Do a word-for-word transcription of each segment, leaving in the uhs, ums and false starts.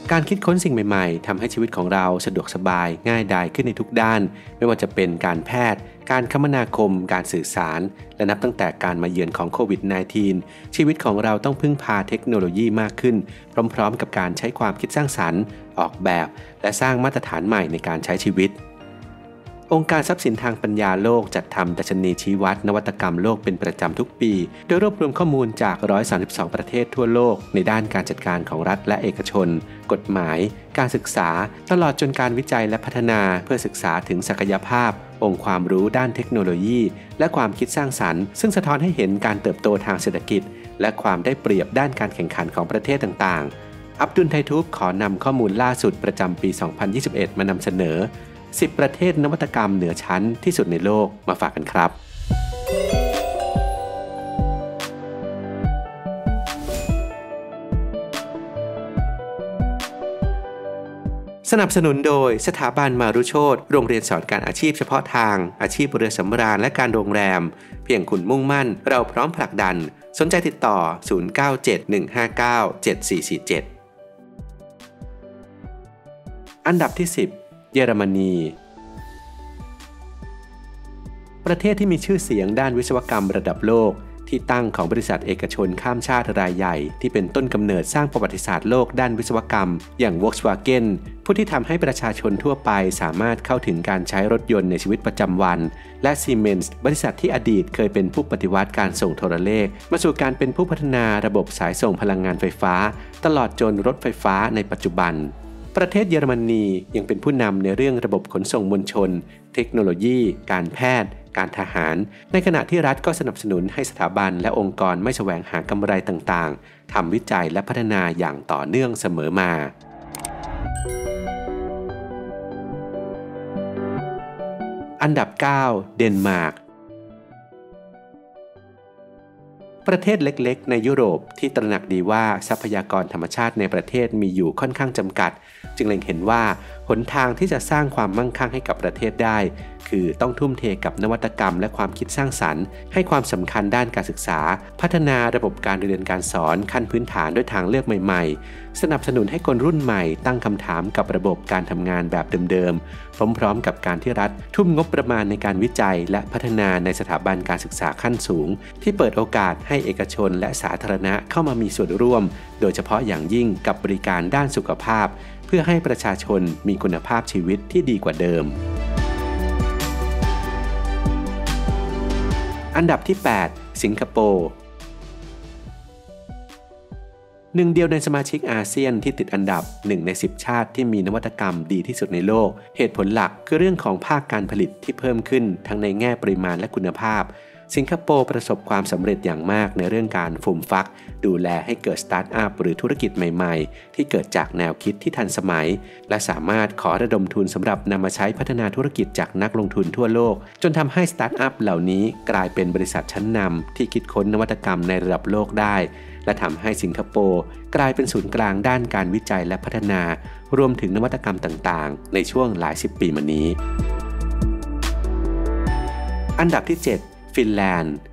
การคิดค้นสิ่งใหม่ๆทำให้ชีวิตของเราสะดวกสบายง่ายดายขึ้นในทุกด้านไม่ว่าจะเป็นการแพทย์การคมนาคมการสื่อสารและนับตั้งแต่การมาเยือนของโควิด สิบเก้า ชีวิตของเราต้องพึ่งพาเทคโนโลยีมากขึ้นพร้อมๆกับการใช้ความคิดสร้างสรรค์ออกแบบและสร้างมาตรฐานใหม่ในการใช้ชีวิตองค์การทรัพย์สินทางปัญญาโลกจัดทำดัชนีชี้วัดนวัตกรรมโลกเป็นประจำทุกปีโดยรวบรวมข้อมูลจากหนึ่งร้อยสามสิบสองประเทศทั่วโลกในด้านการจัดการของรัฐและเอกชนกฎหมายการศึกษาตลอดจนการวิจัยและพัฒนาเพื่อศึกษาถึงศักยภาพองค์ความรู้ด้านเทคโนโลยีและความคิดสร้างสรรค์ซึ่งสะท้อนให้เห็นการเติบโตทางเศรษฐกิจและความได้เปรียบด้านการแข่งขันของประเทศต่างๆอับดุลไททูบขอนำข้อมูลล่าสุดประจำปี สองพันยี่สิบเอ็ด มานำเสนอสิบประเทศนวัตกรรมเหนือชั้นที่สุดในโลกมาฝากกันครับสนับสนุนโดยสถาบันมารุโชติโรงเรียนสอนการอาชีพเฉพาะทางอาชีพเรือสำราญและการโรงแรมเพียงคุณมุ่งมั่นเราพร้อมผลักดันสนใจติดต่อศูนย์ เก้า เจ็ด หนึ่ง ห้า เก้า เจ็ด สี่ สี่ เจ็ดอันดับที่สิบเยอรมนีประเทศที่มีชื่อเสียงด้านวิศวกรรมระดับโลกที่ตั้งของบริษัทเอกชนข้ามชาติรายใหญ่ที่เป็นต้นกำเนิดสร้างประวัติศาสตร์โลกด้านวิศวกรรมอย่าง Volkswagen ผู้ที่ทำให้ประชาชนทั่วไปสามารถเข้าถึงการใช้รถยนต์ในชีวิตประจำวันและ Siemens บริษัทที่อดีตเคยเป็นผู้ปฏิวัติการส่งโทรเลขมาสู่การเป็นผู้พัฒนาระบบสายส่งพลังงานไฟฟ้าตลอดจนรถไฟฟ้าในปัจจุบันประเทศเยอรมนียังเป็นผู้นำในเรื่องระบบขนส่งมวลชนเทคโนโลยีการแพทย์การทหารในขณะที่รัฐก็สนับสนุนให้สถาบันและองค์กรไม่แสวงหากำไรต่างๆทำวิจัยและพัฒนาอย่างต่อเนื่องเสมอมาอันดับเก้าเดนมาร์กประเทศเล็กๆในยุโรปที่ตระหนักดีว่าทรัพยากรธรรมชาติในประเทศมีอยู่ค่อนข้างจำกัดจึงเล็งเห็นว่าหนทางที่จะสร้างความมั่งคั่งให้กับประเทศได้คือต้องทุ่มเทกับนวัตกรรมและความคิดสร้างสรรค์ให้ความสำคัญด้านการศึกษาพัฒนาระบบการเรียนการสอนขั้นพื้นฐานด้วยทางเลือกใหม่ๆสนับสนุนให้คนรุ่นใหม่ตั้งคำถามกับระบบการทำงานแบบเดิมๆพร้อมๆกับการที่รัฐทุ่มงบประมาณในการวิจัยและพัฒนาในสถาบันการศึกษาขั้นสูงที่เปิดโอกาสให้เอกชนและสาธารณะเข้ามามีส่วนร่วมโดยเฉพาะอย่างยิ่งกับบริการด้านสุขภาพเพื่อให้ประชาชนมีคุณภาพชีวิตที่ดีกว่าเดิมอันดับที่แปดสิงคโปร์หนึ่งเดียวในสมาชิกอาเซียนที่ติดอันดับหนึ่งในสิบชาติที่มีนวัตกรรมดีที่สุดในโลกเหตุผลหลักคือเรื่องของภาคการผลิตที่เพิ่มขึ้นทั้งในแง่ปริมาณและคุณภาพสิงคโปร์ประสบความสำเร็จอย่างมากในเรื่องการฟูมฟักดูแลให้เกิดสตาร์ทอัพหรือธุรกิจใหม่ๆที่เกิดจากแนวคิดที่ทันสมัยและสามารถขอระดมทุนสำหรับนำมาใช้พัฒนาธุรกิจจากนักลงทุนทั่วโลกจนทำให้สตาร์ทอัพเหล่านี้กลายเป็นบริษัทชั้นนำที่คิดค้นนวัตกรรมในระดับโลกได้และทำให้สิงคโปร์กลายเป็นศูนย์กลางด้านการวิจัยและพัฒนารวมถึงนวัตกรรมต่างๆในช่วงหลายสิบปีมานี้อันดับที่เจ็ดฟินแลนด์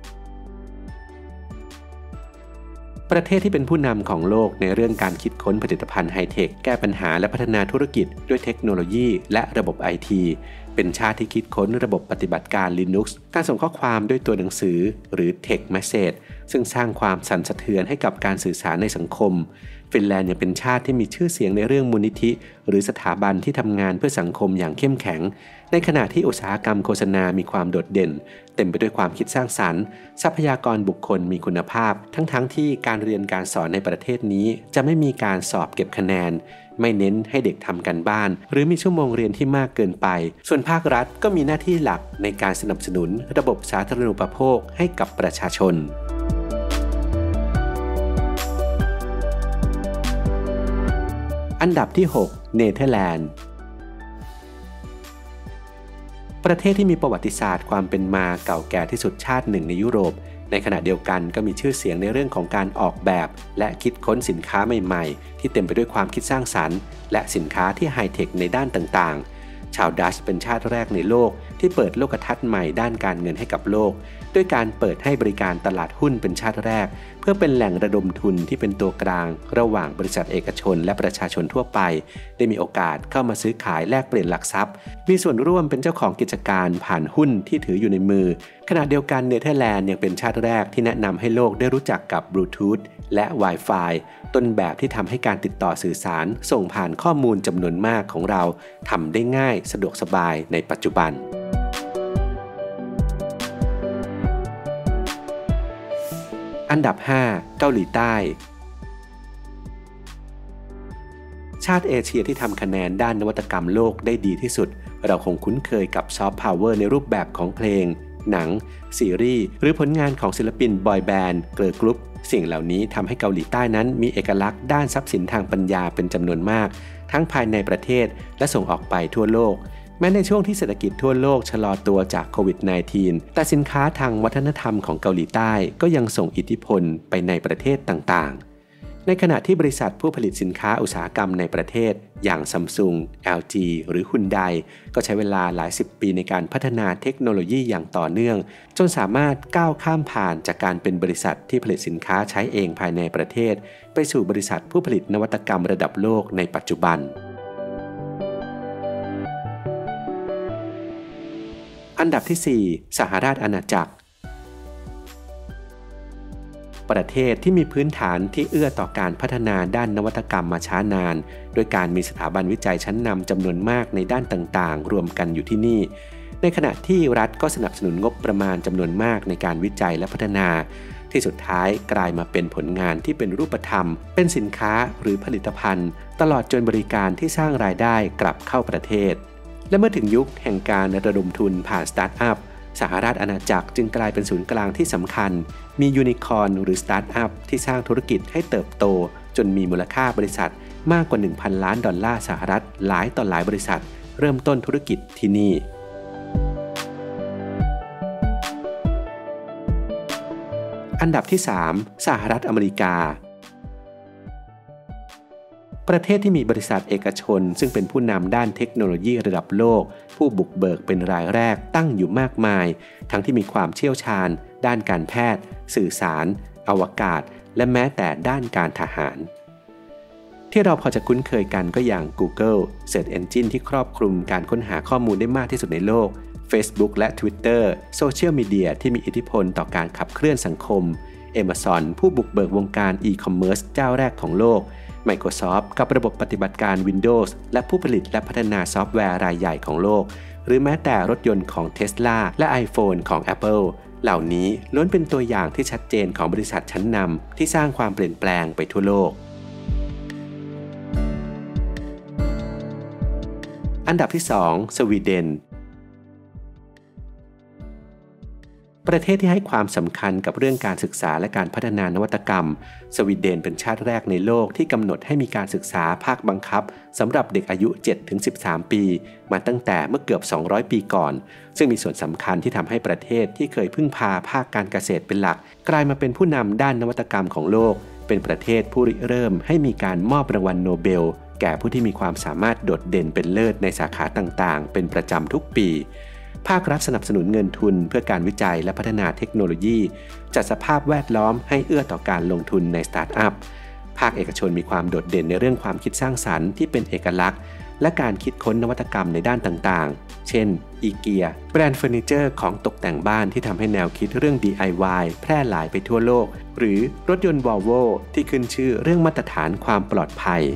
ประเทศที่เป็นผู้นำของโลกในเรื่องการคิดค้นผลิตภัณฑ์ไฮเทคแก้ปัญหาและพัฒนาธุรกิจด้วยเทคโนโลยีและระบบ ไอ ที เป็นชาติที่คิดค้นระบบปฏิบัติการ Linux การส่งข้อความด้วยตัวหนังสือหรือ Text Message ซึ่งสร้างความสั่นสะเทือนให้กับการสื่อสารในสังคมฟินแลนด์ยังเป็นชาติที่มีชื่อเสียงในเรื่องมูลนิธิหรือสถาบันที่ทำงานเพื่อสังคมอย่างเข้มแข็งในขณะที่อุตสาหกรรมโฆษณามีความโดดเด่นเต็มไปด้วยความคิดสร้างสรรค์ทรัพยากรบุคคลมีคุณภาพทั้งๆ ท, ที่การเรียนการสอนในประเทศนี้จะไม่มีการสอบเก็บคะแนนไม่เน้นให้เด็กทำการบ้านหรือมีชั่วโมงเรียนที่มากเกินไปส่วนภาครัฐก็มีหน้าที่หลักในการสนับสนุนระบบสาธารณูปโภคให้กับประชาชนอันดับที่หกเนเธอร์แลนด์ประเทศที่มีประวัติศาสตร์ความเป็นมาเก่าแก่ที่สุดชาติหนึ่งในยุโรปในขณะเดียวกันก็มีชื่อเสียงในเรื่องของการออกแบบและคิดค้นสินค้าใหม่ๆที่เต็มไปด้วยความคิดสร้างสรรค์และสินค้าที่ไฮเทคในด้านต่างๆชาวดัชเป็นชาติแรกในโลกที่เปิดโลกทัศน์ใหม่ด้านการเงินให้กับโลกด้วยการเปิดให้บริการตลาดหุ้นเป็นชาติแรกเพื่อเป็นแหล่งระดมทุนที่เป็นตัวกลางระหว่างบริษัทเอกชนและประชาชนทั่วไปได้มีโอกาสเข้ามาซื้อขายแลกเปลี่ยนหลักทรัพย์มีส่วนร่วมเป็นเจ้าของกิจการผ่านหุ้นที่ถืออยู่ในมือขณะเดียวกันเนเธอร์แลนด์ยังเป็นชาติแรกที่แนะนำให้โลกได้รู้จักกับบลูทูธและ Wi-Fi ต้นแบบที่ทำให้การติดต่อสื่อสารส่งผ่านข้อมูลจำนวนมากของเราทำได้ง่ายสะดวกสบายในปัจจุบันอันดับห้าเกาหลีใต้ชาติเอเชียที่ทำคะแนนด้านนวัตกรรมโลกได้ดีที่สุดเราคงคุ้นเคยกับซอฟต์พาวเวอร์ในรูปแบบของเพลงหนังซีรีส์หรือผลงานของศิลปินบอยแบนด์เกิร์ลกรุ๊ปสิ่งเหล่านี้ทำให้เกาหลีใต้นั้นมีเอกลักษณ์ด้านทรัพย์สินทางปัญญาเป็นจำนวนมากทั้งภายในประเทศและส่งออกไปทั่วโลกแม้ในช่วงที่เศรษฐกิจทั่วโลกชะลอตัวจากโควิด สิบเก้า แต่สินค้าทางวัฒนธรรมของเกาหลีใต้ก็ยังส่งอิทธิพลไปในประเทศต่างๆในขณะที่บริษัทผู้ผลิตสินค้าอุตสาหกรรมในประเทศอย่าง Samsung แอล จี หรือ Hyundai ก็ใช้เวลาหลายสิบปีในการพัฒนาเทคโนโลยีอย่างต่อเนื่องจนสามารถก้าวข้ามผ่านจากการเป็นบริษัทที่ผลิตสินค้าใช้เองภายในประเทศไปสู่บริษัทผู้ผลิตนวัตกรรมระดับโลกในปัจจุบันอันดับที่สี่สหราชอาณาจักรประเทศที่มีพื้นฐานที่เอื้อต่อการพัฒนาด้านนวัตกรรมมาช้านานโดยการมีสถาบันวิจัยชั้นนำจำนวนมากในด้านต่างๆรวมกันอยู่ที่นี่ในขณะที่รัฐก็สนับสนุนงบประมาณจำนวนมากในการวิจัยและพัฒนาที่สุดท้ายกลายมาเป็นผลงานที่เป็นรูปธรรมเป็นสินค้าหรือผลิตภัณฑ์ตลอดจนบริการที่สร้างรายได้กลับเข้าประเทศและเมื่อถึงยุคแห่งการระดมทุนผ่านสตาร์ทอัพสหราชอาณาจักรจึงกลายเป็นศูนย์กลางที่สำคัญมียูนิคอร์นหรือสตาร์ทอัพที่สร้างธุรกิจให้เติบโตจนมีมูลค่าบริษัทมากกว่า หนึ่งพัน ล้านดอลลาร์สหรัฐหลายต่อหลายบริษัทเริ่มต้นธุรกิจที่นี่อันดับที่สามสหรัฐอเมริกาประเทศที่มีบริษัทเอกชนซึ่งเป็นผู้นำด้านเทคโนโลยีระดับโลกผู้บุกเบิกเป็นรายแรกตั้งอยู่มากมายทั้งที่มีความเชี่ยวชาญด้านการแพทย์สื่อสารอวกาศและแม้แต่ด้านการทหารที่เราพอจะคุ้นเคยกันก็อย่าง Google Search Engine ที่ครอบคลุมการค้นหาข้อมูลได้มากที่สุดในโลก Facebook และ Twitter โซเชียลมีเดียที่มีอิทธิพลต่อการขับเคลื่อนสังคม Amazon ผู้บุกเบิกวงการอีคอมเมิร์ซเจ้าแรกของโลกMicrosoft กับระบบปฏิบัติการ Windows และผู้ผลิตและพัฒนาซอฟต์แวร์รายใหญ่ของโลกหรือแม้แต่รถยนต์ของ Tesla และ iPhone ของ Apple เหล่านี้ล้วนเป็นตัวอย่างที่ชัดเจนของบริษัทชั้นนำที่สร้างความเปลี่ยนแปลงไปทั่วโลกอันดับที่สองสวีเดนประเทศที่ให้ความสำคัญกับเรื่องการศึกษาและการพัฒนานวัตกรรมสวีเดนเป็นชาติแรกในโลกที่กำหนดให้มีการศึกษาภาคบังคับสำหรับเด็กอายุ เจ็ดถึงสิบสาม ปีมาตั้งแต่เมื่อเกือบ สองร้อย ปีก่อนซึ่งมีส่วนสำคัญที่ทำให้ประเทศที่เคยพึ่งพาภาคการเกษตรเป็นหลักกลายมาเป็นผู้นำด้านนวัตกรรมของโลกเป็นประเทศผู้ริเริ่มให้มีการมอบรางวัลโนเบลแก่ผู้ที่มีความสามารถโดดเด่นเป็นเลิศในสาขาต่างๆเป็นประจำทุกปีภาครัฐสนับสนุนเงินทุนเพื่อการวิจัยและพัฒนาเทคโนโลยีจัดสภาพแวดล้อมให้เอื้อต่อการลงทุนในสตาร์ทอัพภาคเอกชนมีความโดดเด่นในเรื่องความคิดสร้างสรรค์ที่เป็นเอกลักษณ์และการคิดค้นนวัตกรรมในด้านต่างๆเช่นอีเกียแบรนด์เฟอร์นิเจอร์ของตกแต่งบ้านที่ทำให้แนวคิดเรื่อง ดี ไอ วาย แพร่หลายไปทั่วโลกหรือรถยนต์ Volvo ที่ขึ้นชื่อเรื่องมาตรฐานความปลอดภัย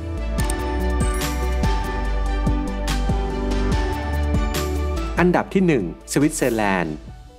อันดับที่หนึ่งสวิตเซอร์แลนด์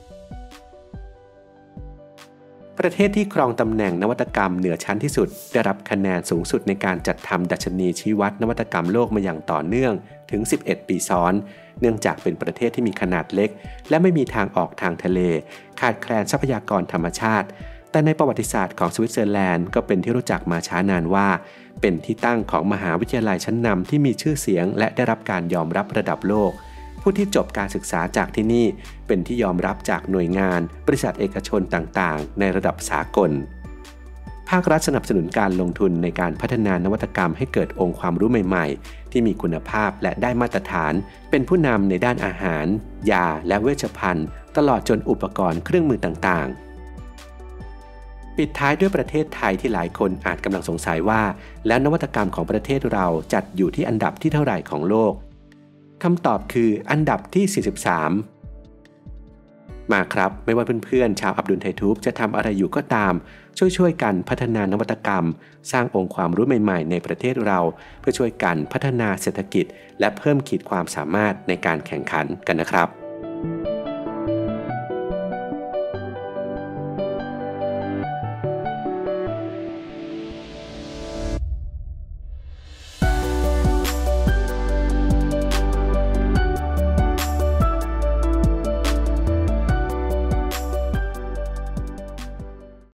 ประเทศที่ครองตำแหน่งนวัตกรรมเหนือชั้นที่สุดได้รับคะแนนสูงสุดในการจัดทำดัชนีชี้วัดนวัตกรรมโลกมาอย่างต่อเนื่องถึงสิบเอ็ดปีซ้อนเนื่องจากเป็นประเทศที่มีขนาดเล็กและไม่มีทางออกทางทะเลขาดแคลนทรัพยากรธรรมชาติแต่ในประวัติศาสตร์ของสวิตเซอร์แลนด์ก็เป็นที่รู้จักมาช้านานว่าเป็นที่ตั้งของมหาวิทยาลัยชั้นนำที่มีชื่อเสียงและได้รับการยอมรับระดับโลกผู้ที่จบการศึกษาจากที่นี่เป็นที่ยอมรับจากหน่วยงานบริษัทเอกชนต่างๆในระดับสากลภาครัฐสนับสนุนการลงทุนในการพัฒนานวัตกรรมให้เกิดองค์ความรู้ใหม่ๆที่มีคุณภาพและได้มาตรฐานเป็นผู้นำในด้านอาหารยาและเวชภัณฑ์ตลอดจนอุปกรณ์เครื่องมือต่างๆปิดท้ายด้วยประเทศไทยที่หลายคนอาจกำลังสงสัยว่าแล้วนวัตกรรมของประเทศเราจัดอยู่ที่อันดับที่เท่าไหร่ของโลกคำตอบคืออันดับที่สี่สิบสามมาครับไม่ว่าเพื่อนๆชาวอับดุลไททูบจะทำอะไรอยู่ก็ตามช่วยๆกันพัฒนานวัตกรรมสร้างองค์ความรู้ใหม่ๆในประเทศเราเพื่อช่วยกันพัฒนาเศรษฐกิจและเพิ่มขีดความสามารถในการแข่งขันกันนะครับ